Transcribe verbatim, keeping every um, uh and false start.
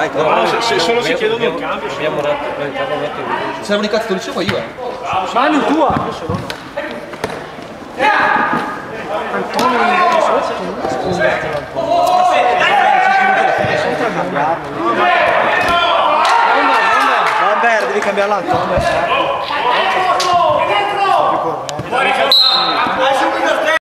dai, no, no, se, se solo si chiedono un cambio. Abbiamo un attimo, noi abbiamo un attimo. Se un cazzo lo dicevo io, eh. Manu tua! Antonio non è sotto. Vabbè, devi cambiare l'altro.